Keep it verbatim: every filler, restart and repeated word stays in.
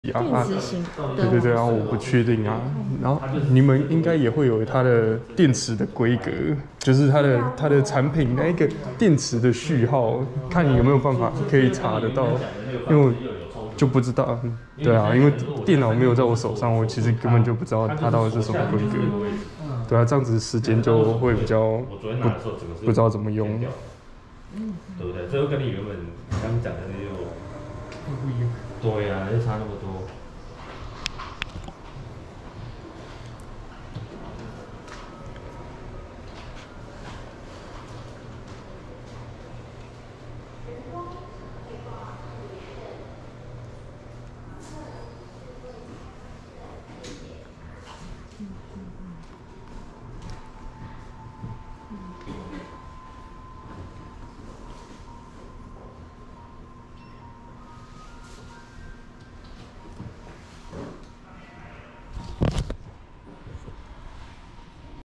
电池型的， 对对对，然后我不确定啊，然后你们应该也会有它的电池的规格，就是它的它的产品那一个电池的序号，看你有没有办法可以查得到，因为我就不知道，对啊，因为电脑没有在我手上，我其实根本就不知道它到底是什么规格，对啊，这样子时间就会比较不不知道怎么用， 对不对？这就跟你原本刚讲的那种不一样。对啊，就差那么多。